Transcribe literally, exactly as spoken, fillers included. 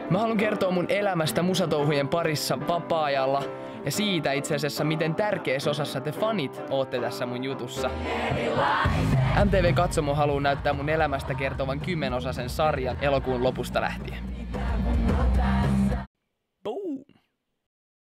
Mä haluan kertoa mun elämästä musatouhujen parissa vapaa-ajalla ja siitä itse asiassa, miten tärkeässä osassa te fanit ootte tässä mun jutussa. M T V Katsomo haluaa näyttää mun elämästä kertovan kymmenosaisen sarjan elokuun lopusta lähtien.